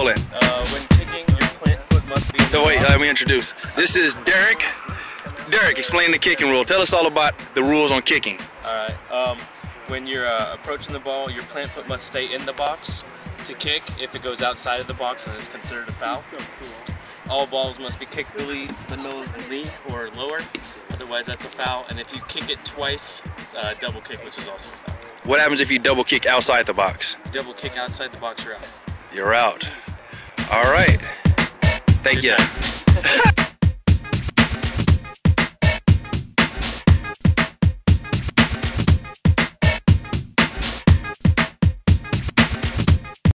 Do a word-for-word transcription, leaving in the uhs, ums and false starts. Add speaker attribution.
Speaker 1: rolling.
Speaker 2: Uh, when kicking, your plant foot must be in the
Speaker 1: No, wait,
Speaker 2: box.
Speaker 1: let me introduce. This is Derek. Derek, explain the kicking rule. Tell us all about the rules on kicking.
Speaker 2: All right. Um, when you're uh, approaching the ball, your plant foot must stay in the box to kick. If it goes outside of the box, then it's considered a foul.
Speaker 3: So cool.
Speaker 2: All balls must be kicked the knee, the nose, knee or lower. Otherwise, that's a foul. And if you kick it twice, it's a double kick, which is also a foul.
Speaker 1: What happens if you double kick outside the box?
Speaker 2: Double kick outside the box, you're out.
Speaker 1: You're out. All right. Thank you.